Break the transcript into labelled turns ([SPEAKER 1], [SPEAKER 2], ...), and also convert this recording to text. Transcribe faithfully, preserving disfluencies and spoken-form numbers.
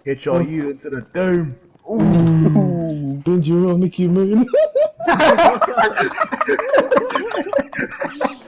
[SPEAKER 1] Get your you into the dome.
[SPEAKER 2] Ooh, Benji Mickey Moon.